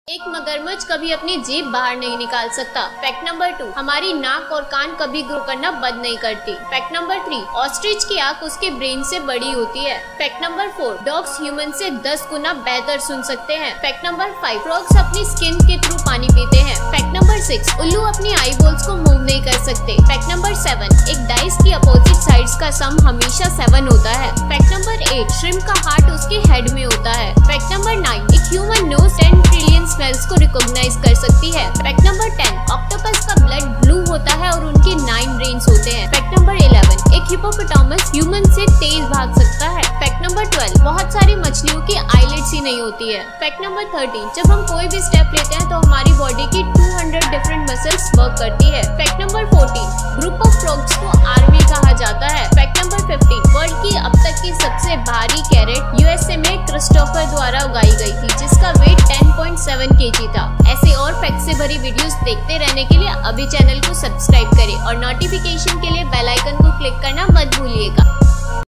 एक मगरमच्छ कभी अपनी जीभ बाहर नहीं निकाल सकता। फैक्ट नंबर 2, हमारी नाक और कान कभी ग्रो करना बंद नहीं करती। फैक्ट नंबर 3, ऑस्ट्रिच की आंख उसके ब्रेन से बड़ी होती है। फैक्ट नंबर 4, डॉग्स ह्यूमन से 10 गुना बेहतर सुन सकते हैं। फैक्ट नंबर 5, फ्रॉग्स अपनी स्किन के थ्रू पानी पीते हैं। फैक्ट नंबर 6, उल्लू अपनी आई बॉल्स को मूव नहीं कर सकते। फैक्ट नंबर 7, एक डाइस की अपोजिट साइड्स का सम हमेशा 7 होता है। फैक्ट नंबर 8, श्रिम्प का हार्ट उसके हेड में होता है। फैक्ट नंबर 9, एक ह्यूमन नोज 10 ट्रिलियन स्मेल्स को रिकॉग्नाइज कर सकती है। फैक्ट नंबर 10, ऑक्टोपस का ब्लड ब्लू होता है और उनके 9 ब्रेन्स होते हैं। फैक्ट नंबर 11, एक हिप्पोपोटामस ह्यूमन से तेज भाग सकता है। फैक्ट नंबर 12, बहुत सारी मछलियों की आईलिड्स ही नहीं होती है। फैक्ट नंबर 13, जब हम कोई भी स्टेप लेते हैं तो हमारी बॉडी की 200 डिफरेंट मसल्स वर्क करती है। Fact number 14, group of frogs को आर्मी कहा जाता है। फैक्ट नंबर 15, वर्ल्ड की अब तक की सबसे भारी कैरेट यूएसए में क्रिस्टोफर द्वारा उगाई गई थी, जिसका वेट 10.7 kg था। ऐसे और फैक्ट से भरी वीडियोस देखते रहने के लिए अभी चैनल को सब्सक्राइब करें और नोटिफिकेशन के लिए बेल आइकन को क्लिक करना मत भूलिएगा।